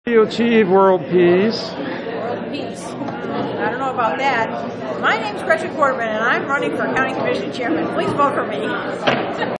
You achieve world peace. World peace. I don't know about that. My name's Gretchen Quarterman, and I'm running for County Commission Chairman. Please vote for me.